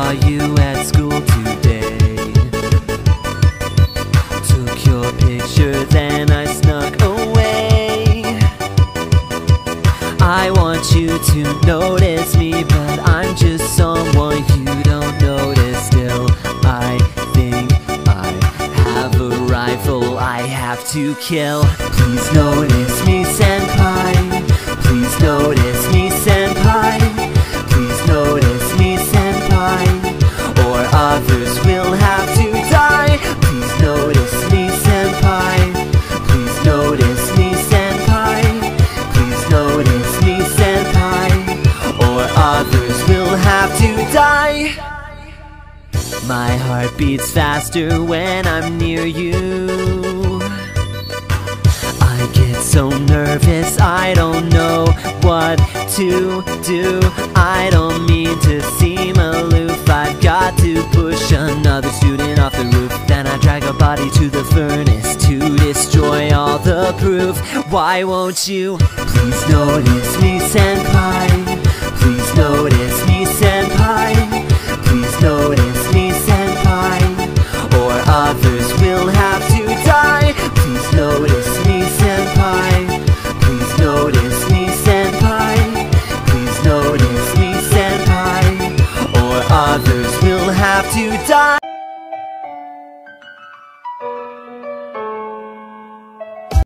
saw you at school today. Took your picture, then I snuck away. I want you to notice me, but I'm just someone you don't notice still. I think I have a rifle I have to kill. Please notice me, senpai. Please notice me, senpai. Please notice me, senpai, or others will have to die. Please notice me, senpai. Please notice me, senpai. Please notice me, senpai, or others will have to die. My heart beats faster when I'm near you. I get so nervous, I don't know what to do. I don't mean to seem aloof. I've got to push another student off the roof. Then I drag a body to the furnace to destroy all the proof. Why won't you please notice me, senpai?